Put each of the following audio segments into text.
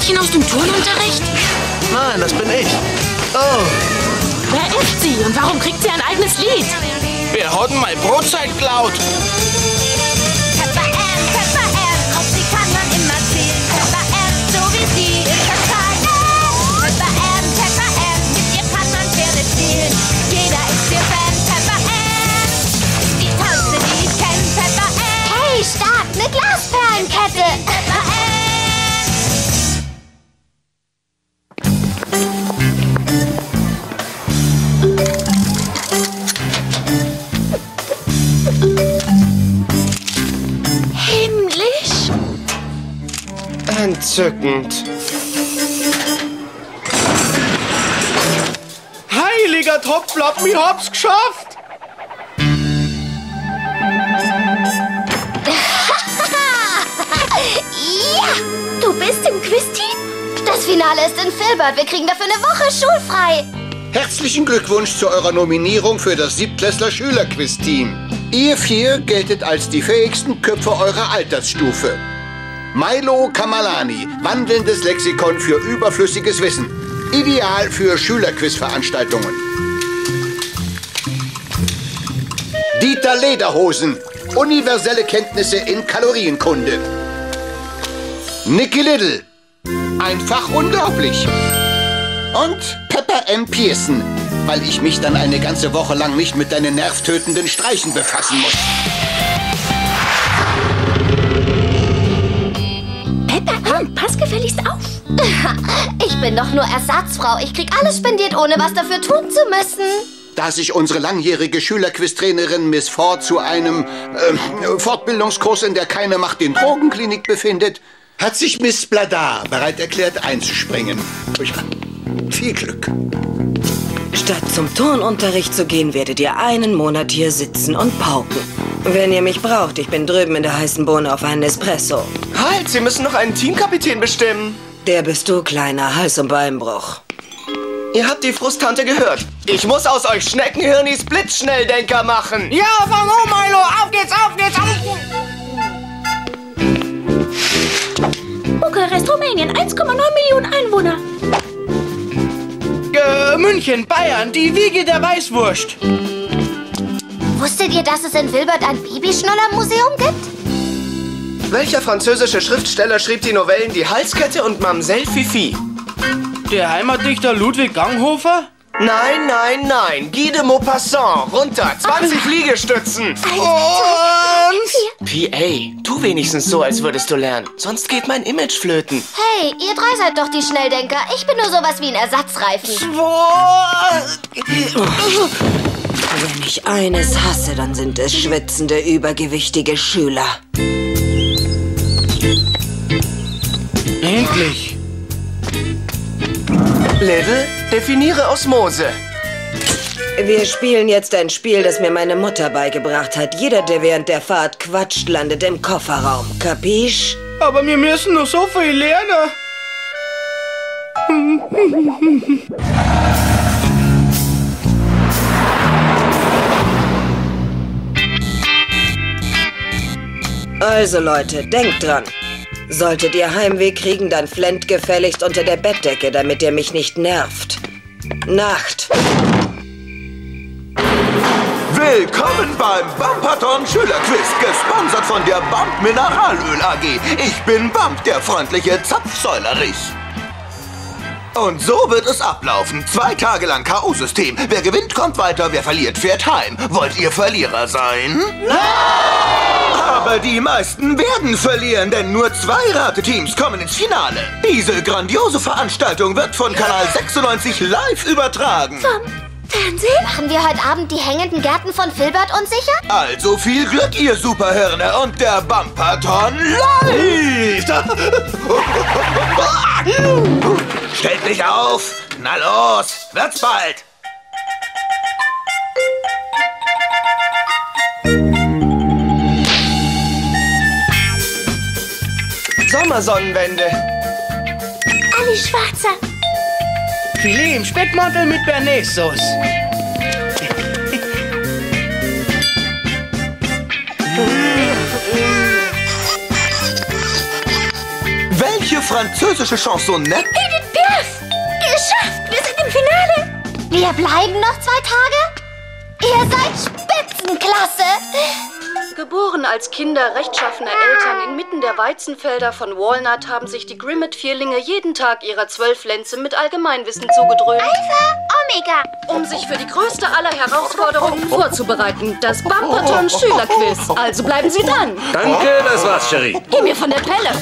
Mädchen aus dem Turnunterricht? Nein, das bin ich. Oh, Wer ist sie und warum kriegt sie ein eigenes Lied? wir hatten mal Brotzeit klaut. Peppa Ann, auf sie kann man immer zählen. Peppa Ann, so wie sie ist total nett. Peppa Ann, mit ihr kann man Pferde stehlen. Jeder ist ihr Fan. Peppa Ann ist die tollste, die ich kenn. Peppa Ann. Hey, stark, eine Glasperlenkette. Peppa Ann. Himmlisch? Entzückend. Heiliger Topflop, mir hab's geschafft. Ja, du bist im Quiz-Team? Das Finale ist in Filbert. Wir kriegen dafür eine Woche schulfrei. Herzlichen Glückwunsch zu eurer Nominierung für das Siebtklässler Schülerquiz-Team. Ihr 4 geltet als die fähigsten Köpfe eurer Altersstufe. Milo Kamalani, wandelndes Lexikon für überflüssiges Wissen. Ideal für Schülerquiz-Veranstaltungen. Dieter Lederhosen, universelle Kenntnisse in Kalorienkunde. Nicky Little, einfach unglaublich. Und Peppa M. Pearson, weil ich mich dann eine ganze Woche lang nicht mit deinen nervtötenden Streichen befassen muss. Peppa, pass gefälligst auf. Ich bin doch nur Ersatzfrau. Ich krieg alles spendiert, ohne was dafür tun zu müssen. Da sich unsere langjährige Schülerquiz-Trainerin Miss Ford zu einem Fortbildungskurs in der Keine Macht den Drogenklinik befindet, hat sich Miss Bladar bereit erklärt einzuspringen. Viel Glück. Statt zum Turnunterricht zu gehen, werdet ihr einen Monat hier sitzen und pauken. Wenn ihr mich braucht, ich bin drüben in der heißen Bohne auf einen Espresso. Halt, Sie müssen noch einen Teamkapitän bestimmen. Der bist du, kleiner Hals- und Beinbruch. Ihr habt die Frusttante gehört. Ich muss aus euch Schneckenhirnis Blitzschnelldenker machen. Ja, fang an, Milo! Auf geht's, auf geht's, auf! Bukarest, Rumänien, 1,9 Millionen Einwohner. München, Bayern, die Wiege der Weißwurst. Wusstet ihr, dass es in Wilbert ein Babyschnuller-Museum gibt? Welcher französische Schriftsteller schrieb die Novellen Die Halskette und Mamsell Fifi? Der Heimatdichter Ludwig Ganghofer? Nein, nein, nein. Guy de Maupassant. Runter. 20 Liegestützen. Und... PA, tu wenigstens so, als würdest du lernen. Sonst geht mein Image flöten. Hey, ihr 3 seid doch die Schnelldenker. Ich bin nur sowas wie ein Ersatzreifen. Wenn ich eines hasse, dann sind es schwitzende, übergewichtige Schüler. Endlich. Little, definiere Osmose. Wir spielen jetzt ein Spiel, das mir meine Mutter beigebracht hat. Jeder, der während der Fahrt quatscht, landet im Kofferraum. Kapisch? Aber wir müssen noch so viel lernen. Also Leute, denkt dran. Solltet ihr Heimweh kriegen, dann flennt gefälligst unter der Bettdecke, damit ihr mich nicht nervt. Nacht. Willkommen beim Bumperton Schülerquiz, gesponsert von der Bump Mineralöl AG. Ich bin Bump, der freundliche Zapfsäulerich. Und so wird es ablaufen. 2 Tage lang K.O.-System. Wer gewinnt, kommt weiter, wer verliert, fährt heim. Wollt ihr Verlierer sein? Nein! Aber die meisten werden verlieren, denn nur 2 Rateteams kommen ins Finale. Diese grandiose Veranstaltung wird von Kanal 96 live übertragen. Fernsehen? Machen wir heute Abend die hängenden Gärten von Filbert unsicher? Also viel Glück, ihr Superhirne, und der Bumperton läuft! Stellt mich auf! Na los, wird's bald! Sommersonnenwende. Ali Schwarzer. Filet im Speckmantel mit Bernays-Sauce. Welche französische Chansonette? Edith Piaf! Geschafft! Wir sind im Finale! Wir bleiben noch 2 Tage? Ihr seid Spitzenklasse! Geboren als Kinder rechtschaffener Eltern inmitten der Weizenfelder von Walnut haben sich die Grimmett-Vierlinge jeden Tag ihrer 12 Lenze mit Allgemeinwissen zugedröhnt. Alpha, Omega! Um sich für die größte aller Herausforderungen vorzubereiten, das Bumperton Schülerquiz. Also bleiben Sie dran. Danke, das war's, Cherie. Geh mir von der Pelle.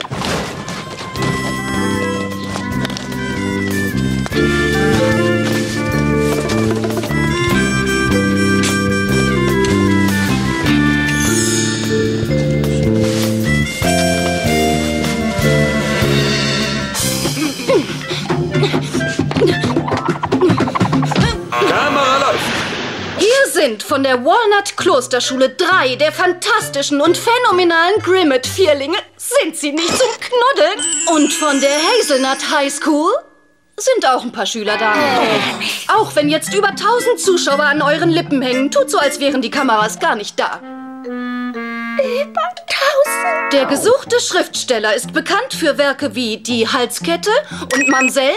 Von der Walnut-Klosterschule 3 der fantastischen und phänomenalen Grimmett-Vierlinge sind sie nicht zum Knuddeln. Und von der Hazelnut High School sind auch ein paar Schüler da. Auch wenn jetzt über 1000 Zuschauer an euren Lippen hängen, tut so, als wären die Kameras gar nicht da. Über 1000? Der gesuchte Schriftsteller ist bekannt für Werke wie Die Halskette und Mamsell.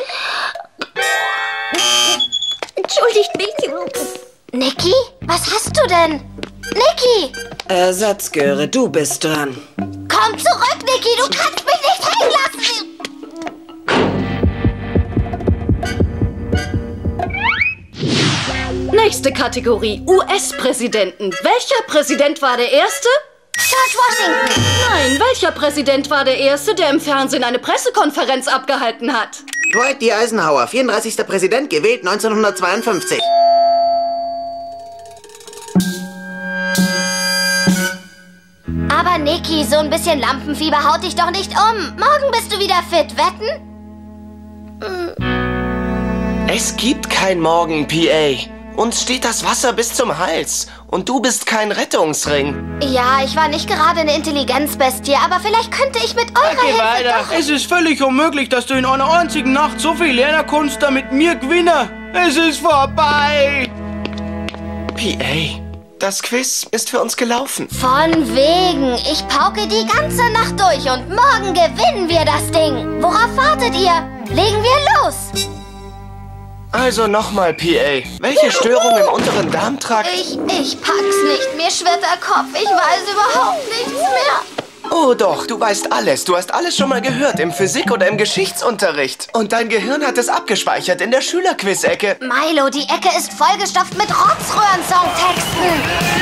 Entschuldigt mich. Niki, was hast du denn? Niki! Ersatzgöre, du bist dran. Komm zurück, Niki, du kannst mich nicht hängen lassen! Nächste Kategorie, US-Präsidenten. Welcher Präsident war der Erste? George Washington! Nein, welcher Präsident war der Erste, der im Fernsehen eine Pressekonferenz abgehalten hat? Dwight D. Eisenhower, 34. Präsident, gewählt 1952. Aber Niki, so ein bisschen Lampenfieber haut dich doch nicht um. Morgen bist du wieder fit, wetten? Es gibt kein Morgen, PA. Uns steht das Wasser bis zum Hals. Und du bist kein Rettungsring. Ja, ich war nicht gerade eine Intelligenzbestie, aber vielleicht könnte ich mit eurer Geh Hilfe weiter. doch... Es ist völlig unmöglich, dass du in einer einzigen Nacht so viel lernen kannst, damit wir gewinnen. Es ist vorbei. PA, das Quiz ist für uns gelaufen. Von wegen. Ich pauke die ganze Nacht durch und morgen gewinnen wir das Ding. Worauf wartet ihr? Legen wir los. Also nochmal, PA. Welche Störung im unteren Darmtrakt? Ich pack's nicht. Mir schwirrt der Kopf. Ich weiß überhaupt nichts mehr. Oh doch, du weißt alles. Du hast alles schon mal gehört, im Physik- oder im Geschichtsunterricht. Und dein Gehirn hat es abgespeichert in der Schülerquiz-Ecke. Milo, die Ecke ist vollgestopft mit Rotzröhren-Songtexten.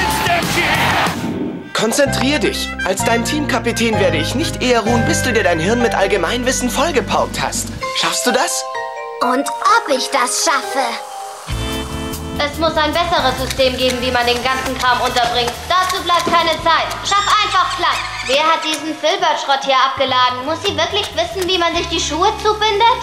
Konzentrier dich. Als dein Teamkapitän werde ich nicht eher ruhen, bis du dir dein Hirn mit Allgemeinwissen vollgepaukt hast. Schaffst du das? Und ob ich das schaffe? Es muss ein besseres System geben, wie man den ganzen Kram unterbringt. Dazu bleibt keine Zeit. Schaff einfach Platz. Wer hat diesen Filbert-Schrott hier abgeladen? Muss sie wirklich wissen, wie man sich die Schuhe zubindet?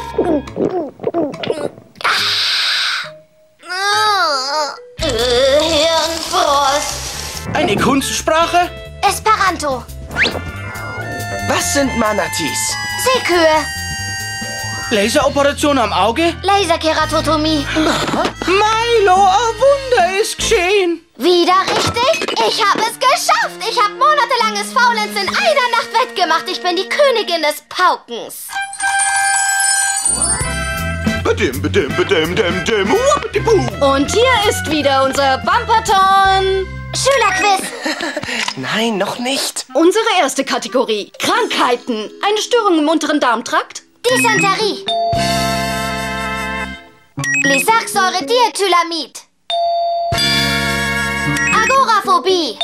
Hirnfrost. Eine Kunstsprache? Esperanto. Was sind Manatees? Seekühe. Laseroperation am Auge? Laserkeratotomie. Milo, ein Wunder ist geschehen. Wieder richtig? Ich habe es geschafft. Ich habe monatelanges Faulenz in einer Nacht wettgemacht. Ich bin die Königin des Paukens. Und hier ist wieder unser Bumperton Schülerquiz. Nein, noch nicht. Unsere erste Kategorie, Krankheiten. Eine Störung im unteren Darmtrakt? Dysenterie. Lisachsäure-Diethylamid. Agoraphobie.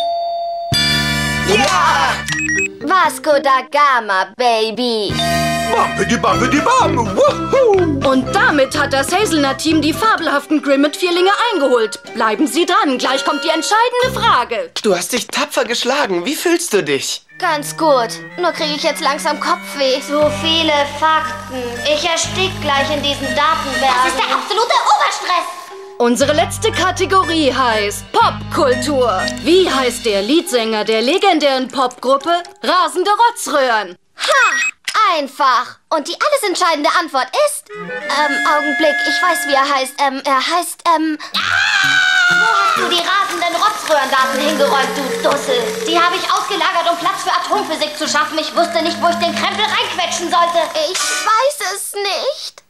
Ja! Vasco da Gama, Baby. Bumpity-bumpity-bum! Woohoo! Und damit hat das Hazelnut-Team die fabelhaften Grimmett-Vierlinge eingeholt. Bleiben Sie dran, gleich kommt die entscheidende Frage. Du hast dich tapfer geschlagen. Wie fühlst du dich? Ganz gut. Nur kriege ich jetzt langsam Kopfweh. So viele Fakten. Ich erstick gleich in diesen Datenbergen. Das ist der absolute Oberstress. Unsere letzte Kategorie heißt Popkultur. Wie heißt der Leadsänger der legendären Popgruppe Rasende Rotzröhren? Ha! Einfach. Und die alles entscheidende Antwort ist... Augenblick, ich weiß, wie er heißt. Wo hast du die rasenden Rotzröhren Gasröhrendaten hingeräumt, du Dussel. Die habe ich ausgelagert, um Platz für Atomphysik zu schaffen. Ich wusste nicht, wo ich den Krempel reinquetschen sollte. Ich weiß es nicht.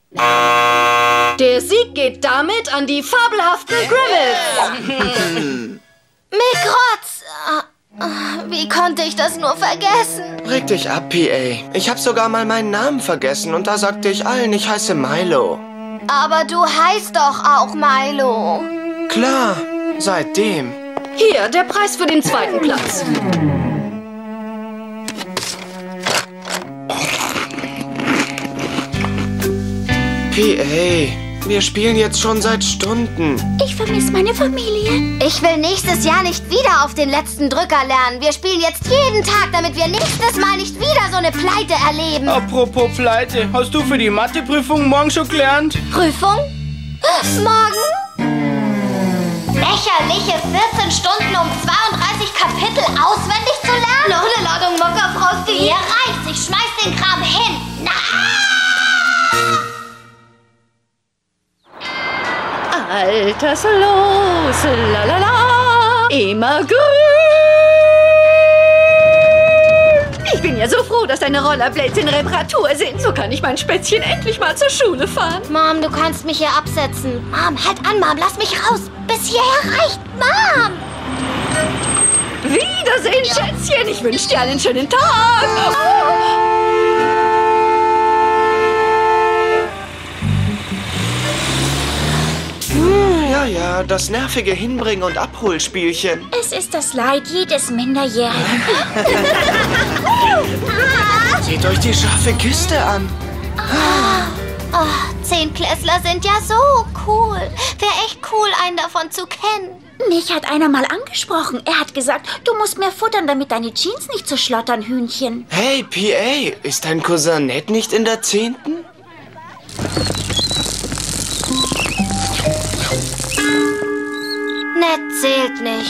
Der Sieg geht damit an die fabelhaften Grimmets. Mikrotz! Wie konnte ich das nur vergessen? Reg dich ab, PA. Ich habe sogar mal meinen Namen vergessen und da sagte ich allen, ich heiße Milo. Aber du heißt doch auch Milo. Klar, seitdem. Hier, der Preis für den 2. Platz. PA, wir spielen jetzt schon seit Stunden. Ich vermisse meine Familie. Ich will nächstes Jahr nicht wieder auf den letzten Drücker lernen. Wir spielen jetzt jeden Tag, damit wir nächstes Mal nicht wieder so eine Pleite erleben. Apropos Pleite, hast du für die Matheprüfung morgen schon gelernt? Prüfung? Morgen? Lächerliche 14 Stunden, um 32 Kapitel auswendig zu lernen? Noch eine Ladung Mockerfrosti? Hier reicht's, ich schmeiß den Kram hin. Na! Alterslos, lalala, immer grün. Ich bin ja so froh, dass deine Rollerblades in Reparatur sind. So kann ich mein Spätzchen endlich mal zur Schule fahren. Mom, du kannst mich hier absetzen. Mom, halt an, Mom, lass mich raus. Bis hierher reicht, Mom. Wiedersehen, Schätzchen. Ich wünsche dir einen schönen Tag. Ja, das nervige Hinbringen- und Abholspielchen. Es ist das Leid jedes Minderjährigen. Seht euch die scharfe Kiste an. Oh, 10-Klässler sind ja so cool. Wäre echt cool, einen davon zu kennen. Mich hat einer mal angesprochen. Er hat gesagt, du musst mehr futtern, damit deine Jeans nicht so schlottern, Hühnchen. Hey, PA, ist dein Cousin Ned nicht in der 10.? Ned zählt nicht.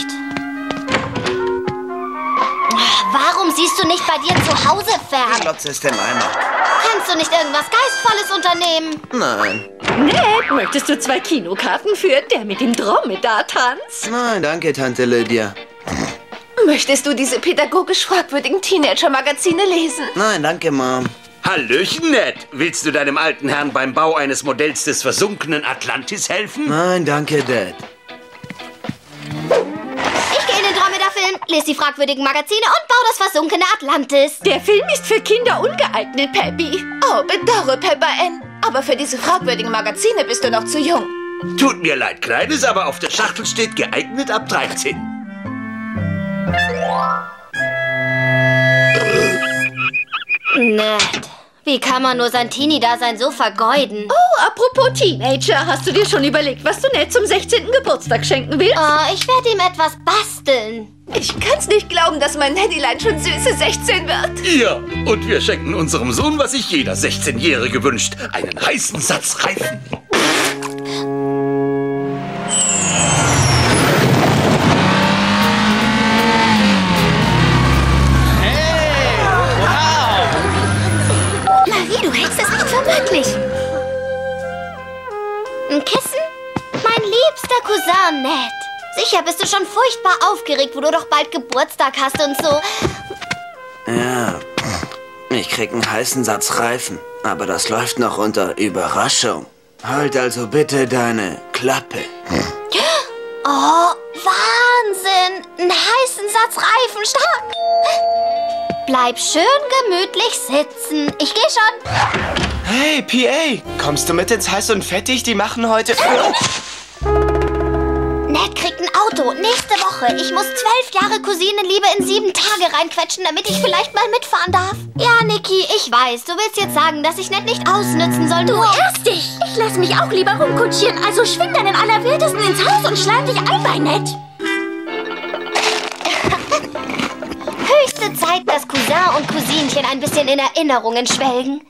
Warum siehst du nicht bei dir zu Hause fern? Glotze ist im Eimer. Kannst du nicht irgendwas Geistvolles unternehmen? Nein. Ned, möchtest du 2 Kinokarten für Der mit dem Dromedar tanzt? Nein, danke, Tante Lydia. Möchtest du diese pädagogisch fragwürdigen Teenager-Magazine lesen? Nein, danke, Mom. Hallöchen, Ned. Willst du deinem alten Herrn beim Bau eines Modells des versunkenen Atlantis helfen? Nein, danke, Dad. Ich gehe in den Dromedar-Film, lese die fragwürdigen Magazine und baue das versunkene Atlantis. Der Film ist für Kinder ungeeignet, Peppy. Oh, bedauere, Pepper Ann. Aber für diese fragwürdigen Magazine bist du noch zu jung. Tut mir leid, Kleines, aber auf der Schachtel steht geeignet ab 13. Ned, wie kann man nur sein Teenie-Dasein so vergeuden? Oh, apropos Teenager, hast du dir schon überlegt, was du Ned zum 16. Geburtstag schenken willst? Oh, ich werde ihm etwas basteln. Ich kann's nicht glauben, dass mein Neddylein schon süße 16 wird. Ja, und wir schenken unserem Sohn, was sich jeder 16-Jährige wünscht. Einen heißen Satz Reifen. Marie, du hältst das nicht für möglich. Ein Kissen? Mein liebster Cousin Ned. Sicher bist du schon furchtbar aufgeregt, wo du doch bald Geburtstag hast und so. Ja, ich krieg einen heißen Satz Reifen, aber das läuft noch unter Überraschung. Halt also bitte deine Klappe. Oh, Wahnsinn! Einen heißen Satz Reifen, stark! Bleib schön gemütlich sitzen. Ich gehe schon. Hey, PA, kommst du mit ins Heiß und Fettig? Die machen heute... Ned kriegt ein Auto. Nächste Woche. Ich muss 12 Jahre Cousinenliebe in 7 Tage reinquetschen, damit ich vielleicht mal mitfahren darf. Ja, Niki, ich weiß. Du willst jetzt sagen, dass ich Ned nicht ausnützen soll. Du irrst dich. Ich lass mich auch lieber rumkutschieren. Also schwing dann in Allerwildesten ins Haus und schleim dich ein bei Ned. Höchste Zeit, dass Cousin und Cousinchen ein bisschen in Erinnerungen schwelgen.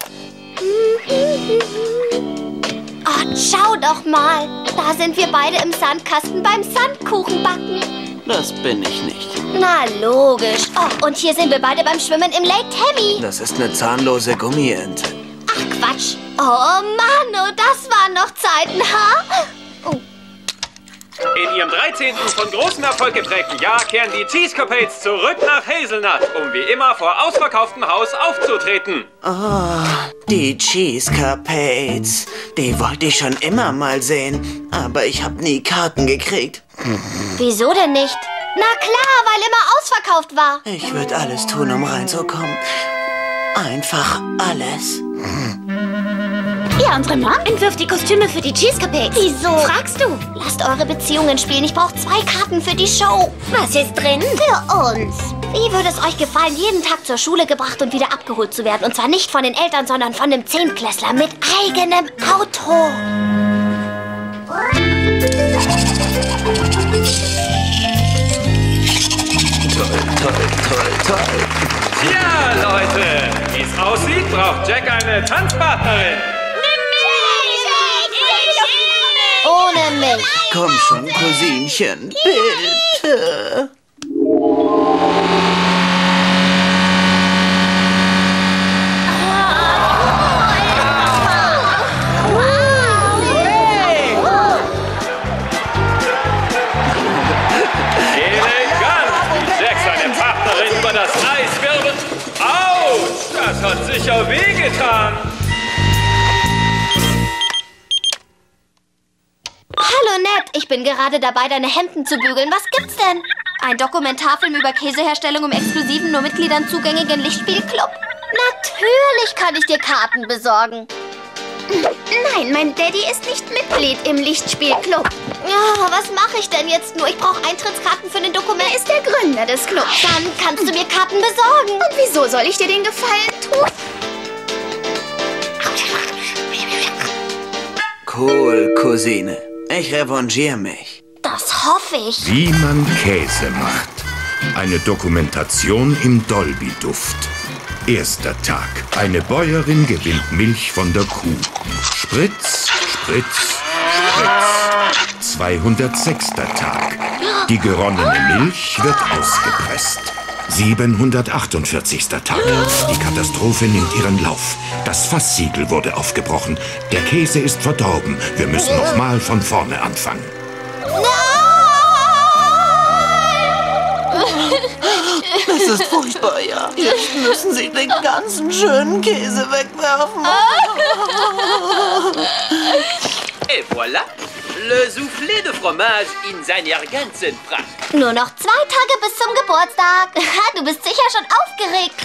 Oh, schau doch mal. Da sind wir beide im Sandkasten beim Sandkuchenbacken. Das bin ich nicht. Na, logisch. Oh, und hier sind wir beide beim Schwimmen im Lake Tammy. Das ist eine zahnlose Gummiente. Ach, Quatsch. Oh, Mann, oh, das waren noch Zeiten, ha? Oh. In ihrem 13. von großem Erfolg geprägten Jahr kehren die Cheesecapades zurück nach Hazelnut, um wie immer vor ausverkauftem Haus aufzutreten. Oh, die Cheesecapades. Die wollte ich schon immer mal sehen, aber ich habe nie Karten gekriegt. Wieso denn nicht? Na klar, weil immer ausverkauft war. Ich würde alles tun, um reinzukommen. Einfach alles. Ja, unsere Mom entwirft die Kostüme für die Cheesecapades. Wieso? Fragst du? Lasst eure Beziehungen spielen. Ich brauche 2 Karten für die Show. Was ist drin? Für uns. Wie würde es euch gefallen, jeden Tag zur Schule gebracht und wieder abgeholt zu werden? Und zwar nicht von den Eltern, sondern von einem 10-Klässler mit eigenem Auto. Toll. Tja, Leute, wie es aussieht, braucht Jack eine Tanzpartnerin. Ohne mich. Komm schon, Cousinchen, bitte. Über das Eis wirbelt. Autsch, das hat sicher wehgetan. Hallo Ned, ich bin gerade dabei, deine Hemden zu bügeln. Was gibt's denn? Ein Dokumentarfilm über Käseherstellung im exklusiven, nur Mitgliedern zugänglichen Lichtspielclub? Natürlich kann ich dir Karten besorgen. Nein, mein Daddy ist nicht Mitglied im Lichtspielclub. Ja, was mache ich denn jetzt nur? Ich brauche Eintrittskarten für den Dokument. Er ist der Gründer des Clubs. Dann kannst du mir Karten besorgen. Und wieso soll ich dir den Gefallen tun? Cool, Cousine. Ich revanchiere mich. Das hoffe ich. Wie man Käse macht. Eine Dokumentation im Dolby-Duft. Erster Tag. Eine Bäuerin gewinnt Milch von der Kuh. Spritz, Spritz, Spritz. 206. Tag. Die geronnene Milch wird ausgepresst. 748. Tag. Die Katastrophe nimmt ihren Lauf. Das Fasssiegel wurde aufgebrochen. Der Käse ist verdorben. Wir müssen nochmal von vorne anfangen. Das ist furchtbar, ja. Jetzt müssen Sie den ganzen schönen Käse wegwerfen. Et voilà, le soufflé de fromage in seiner ganzen Pracht. Nur noch 2 Tage bis zum Geburtstag. Du bist sicher schon aufgeregt.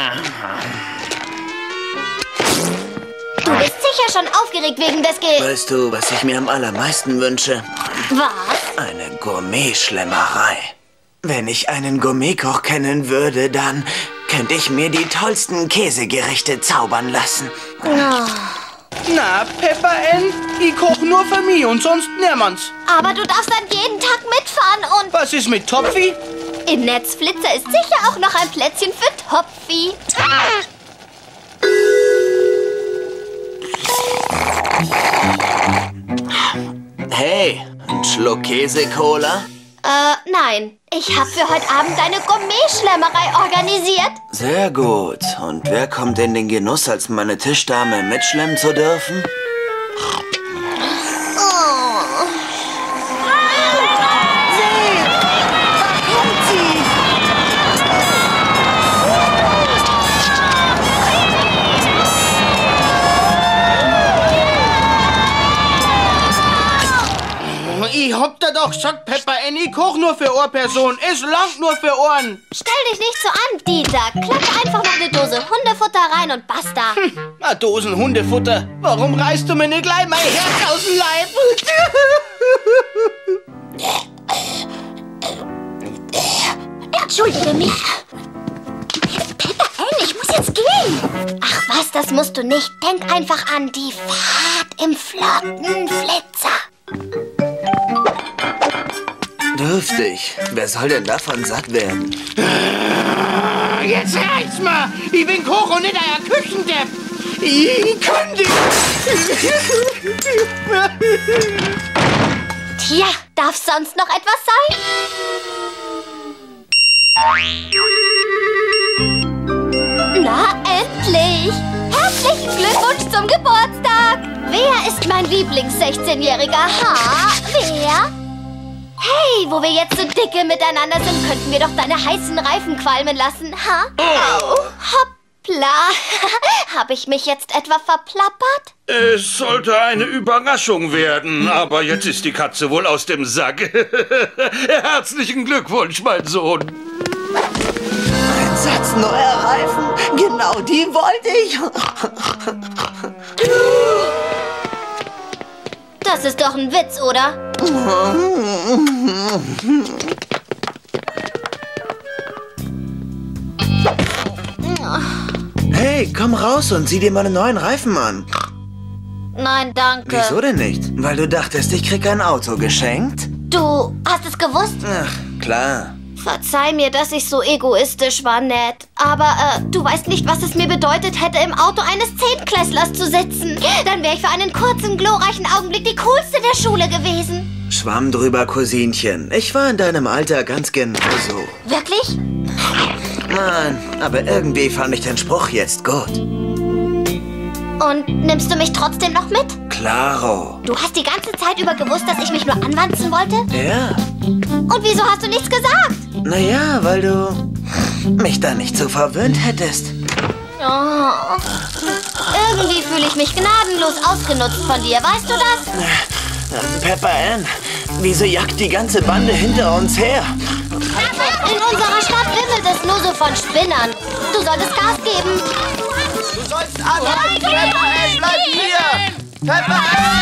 Du bist sicher schon aufgeregt wegen des Weißt du, was ich mir am allermeisten wünsche? Was? Eine Gourmet-Schlemmerei. Wenn ich einen Gourmetkoch kennen würde, dann könnte ich mir die tollsten Käsegerichte zaubern lassen. Oh. Na, Peppa Ann, ich koche nur für mich und sonst niemand's. Aber du darfst dann jeden Tag mitfahren und... Was ist mit Topfi? Im Netzflitzer ist sicher auch noch ein Plätzchen für Topfi. Hey, ein Schluck Käse-Cola? Nein. Ich habe für heute Abend eine Gourmet-Schlemmerei organisiert. Sehr gut. Und wer kommt in den Genuss, als meine Tischdame mitschlemmen zu dürfen? Ich hab dir doch gesagt, Peppa Ann, ich koch nur für eine Person. Es langt nur für einen. Stell dich nicht so an, Dieter. Klappe einfach noch eine Dose Hundefutter rein und basta. Eine Dosen Hundefutter. Warum reißt du mir nicht gleich mein Herz aus dem Leib? Entschuldige mich. Peppa Ann, ich muss jetzt gehen. Ach was, das musst du nicht. Denk einfach an die Fahrt im flotten Flitzer. Dürftig. Wer soll denn davon satt werden? Jetzt reicht's mal. Ich bin Koch und nicht euer Küchendepp. Ich kündige. Tja, darf sonst noch etwas sein? Na, endlich! Herzlichen Glückwunsch zum Geburtstag! Wer ist mein Lieblings-16-Jähriger? Ha? Wer? Hey, wo wir jetzt so dicke miteinander sind, könnten wir doch deine heißen Reifen qualmen lassen, ha? Oh. Hoppla. Hab ich mich jetzt etwa verplappert? Es sollte eine Überraschung werden, aber jetzt ist die Katze wohl aus dem Sack. Herzlichen Glückwunsch, mein Sohn. Ein Satz neuer Reifen, genau die wollte ich. Das ist doch ein Witz, oder? Hey, komm raus und sieh dir meine neuen Reifen an. Nein, danke. Wieso denn nicht? Weil du dachtest, ich krieg ein Auto geschenkt? Du hast es gewusst? Ach, klar. Verzeih mir, dass ich so egoistisch war, Ned. Aber du weißt nicht, was es mir bedeutet hätte, im Auto eines Zehntklässlers zu sitzen. Dann wäre ich für einen kurzen, glorreichen Augenblick die coolste der Schule gewesen. Schwamm drüber, Cousinchen. Ich war in deinem Alter ganz genauso. Wirklich? Nein, aber irgendwie fand ich den Spruch jetzt gut. Und nimmst du mich trotzdem noch mit? Klaro. Du hast die ganze Zeit über gewusst, dass ich mich nur anwanzen wollte? Ja. Und wieso hast du nichts gesagt? Naja, weil du mich da nicht so verwöhnt hättest. Oh. Irgendwie fühle ich mich gnadenlos ausgenutzt von dir, weißt du das? Peppa Ann, wieso jagt die ganze Bande hinter uns her? In unserer Stadt wimmelt es nur so von Spinnern. Du solltest Gas geben. Du sollst anhalten! Peppa Ann, bleib hier! Peppa Ann!